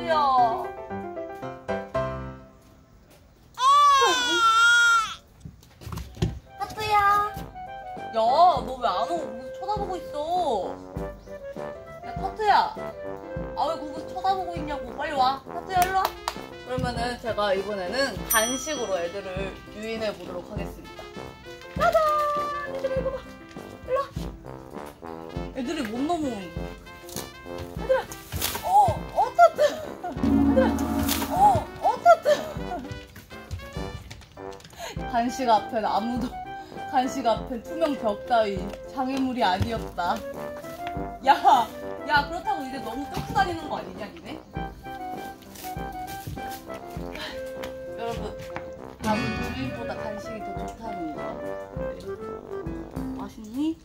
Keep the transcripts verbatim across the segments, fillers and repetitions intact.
타투야. 타투야. 야, 너 왜 안 오고 거기서 쳐다보고 있어? 야, 타투야. 아, 왜 거기서 쳐다보고 있냐고. 빨리 와. 타투야, 일로 와. 그러면은 제가 이번에는 간식으로 애들을 유인해 보도록 하겠습니다. 짜잔! 얘들아, 이거 봐. 일로 와. 애들이 못 넘어오는 거야. 얘들아. 어, 어, 타투. 얘들아. 어, 어, 타투. 간식 앞엔 아무도, 간식 앞엔 투명 벽 따위 장애물이 아니었다. 야, 야, 그렇다고 이제 너무 뚫고 다니는 거 아니냐, 니네? 여러분, 밥은 주인보다 간식이 더 좋다는 거. 네. 맛있니?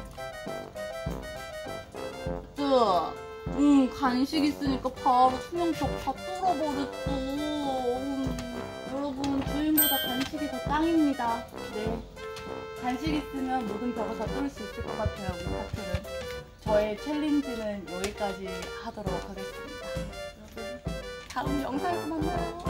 뜨, 응, 간식 있으니까 바로 투명벽 다 뚫어버렸어. 음, 여러분, 주인보다 간식이 더 짱입니다. 네. 간식 있으면 모든 벽을 다 뚫을 수 있을 것 같아요, 우리 타투는. 저의 챌린지는 여기까지 하도록 하겠습니다. 여러분, 다음 영상에서 만나요.